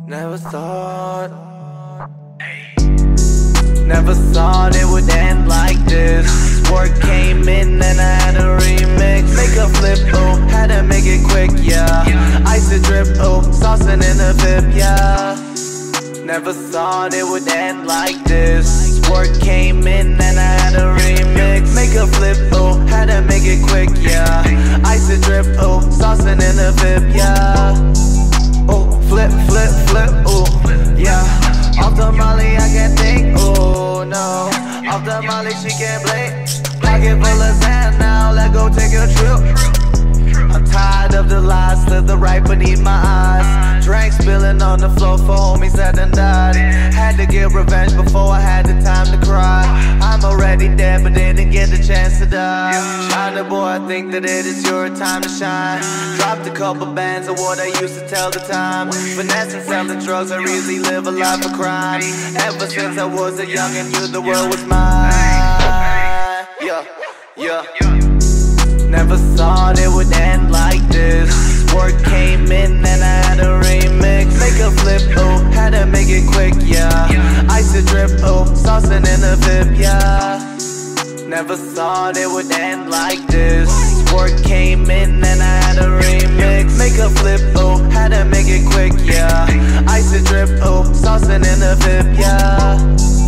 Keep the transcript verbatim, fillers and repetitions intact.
Never thought, never thought it would end like this. Work came in and I had a remix. Make a flip, oh, had to make it quick, yeah. Ice to drip, oh, saucing in the V I P, yeah. Never thought it would end like this. Work came in and I had a remix. Make a flip, oh, had to make it quick, yeah. Ice to drip, oh, saucing in the V I P, yeah. Oh, flip, flip, flip, oh, yeah. Off the molly, I can't think, oh no. Off the molly, she can't blink. Pocket full of sand now, let go take a trip. I'm tired of the lies, slither right beneath my eyes. Drank spilling on the floor for homies that done died. Had to get revenge before I had the time to cry. I'm already dead but didn't get the chance to die. China boy, I think that it is your time to shine. Dropped a couple bands of what I used to tell the time. Finesse and selling drugs, I really live a life of crime. Ever since I was a young and knew the world was mine. Yeah, yeah. Never thought it would end like this. Work came in and I had a remix. Make a flip, oh, had to make it quick, yeah. Ice to drip, oh, saucing in the V I P, yeah. Never thought it would end like this. Work came in and I had a remix. Make a flip, oh, had to make it quick, yeah. Ice to drip, oh, saucing in the V I P, yeah.